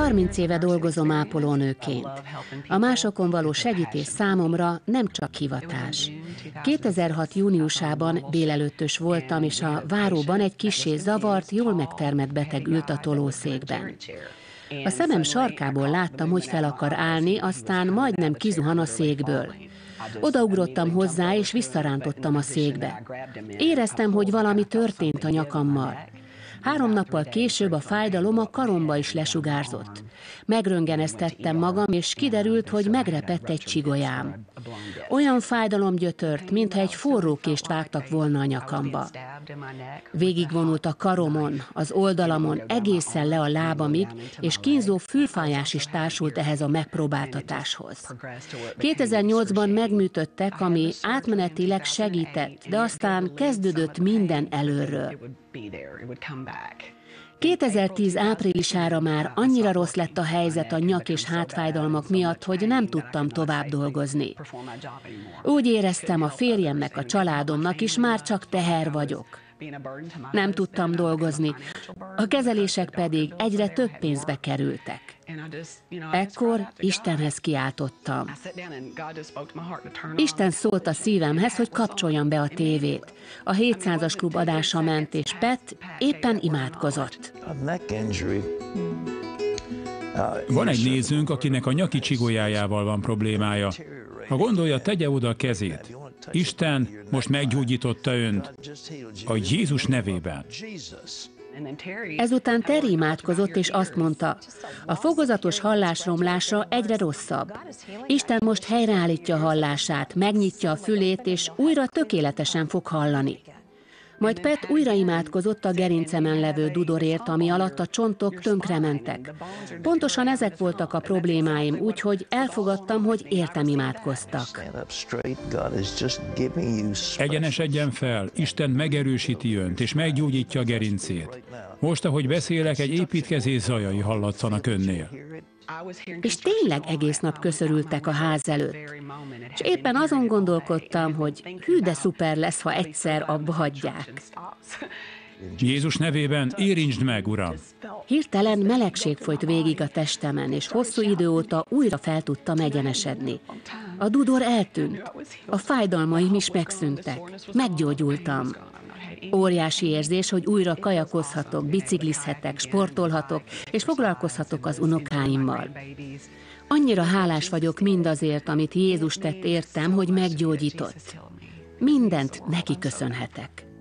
30 éve dolgozom ápolónőként. A másokon való segítés számomra nem csak hivatás. 2006. júniusában délelőttös voltam, és a váróban egy kissé zavart, jól megtermett beteg ült a tolószékben. A szemem sarkából láttam, hogy fel akar állni, aztán majdnem kizuhan a székből. Odaugrottam hozzá, és visszarántottam a székbe. Éreztem, hogy valami történt a nyakammal. 3 nappal később a fájdalom a karomba is lesugárzott. Megröntgeneztettem magam, és kiderült, hogy megrepett egy csigolyám. Olyan fájdalom gyötört, mintha egy forró kést vágtak volna a nyakamba. Végigvonult a karomon, az oldalamon, egészen le a lábamig, és kínzó fülfájás is társult ehhez a megpróbáltatáshoz. 2008-ban megműtöttek, ami átmenetileg segített, de aztán kezdődött minden előről. 2010 áprilisára már annyira rossz lett a helyzet a nyak- és hátfájdalmak miatt, hogy nem tudtam tovább dolgozni. Úgy éreztem, a férjemnek, a családomnak is már csak teher vagyok. Nem tudtam dolgozni, a kezelések pedig egyre több pénzbe kerültek. Ekkor Istenhez kiáltottam. Isten szólt a szívemhez, hogy kapcsoljam be a tévét. A 700-as klub adása ment, és Pat éppen imádkozott. Van egy nézőnk, akinek a nyaki csigolyájával van problémája. Ha gondolja, tegye oda a kezét. Isten most meggyógyította önt a Jézus nevében. Ezután Terry imádkozott, és azt mondta, a fokozatos hallásromlása egyre rosszabb. Isten most helyreállítja a hallását, megnyitja a fülét, és újra tökéletesen fog hallani. Majd Pat újra imádkozott a gerincemen levő dudorért, ami alatt a csontok tönkrementek. Pontosan ezek voltak a problémáim, úgyhogy elfogadtam, hogy értem imádkoztak. Egyenesedjen fel, Isten megerősíti önt, és meggyógyítja a gerincét. Most, ahogy beszélek, egy építkezés zajai hallatszanak önnél. És tényleg egész nap köszörültek a ház előtt. És éppen azon gondolkodtam, hogy hű, de szuper lesz, ha egyszer abba hagyják. Jézus nevében érintsd meg, Uram! Hirtelen melegség folyt végig a testemen, és hosszú idő óta újra fel tudtam egyenesedni. A dudor eltűnt, a fájdalmaim is megszűntek, meggyógyultam. Óriási érzés, hogy újra kajakozhatok, biciklizhetek, sportolhatok, és foglalkozhatok az unokáimmal. Annyira hálás vagyok mindazért, amit Jézus tett értem, hogy meggyógyított. Mindent neki köszönhetek.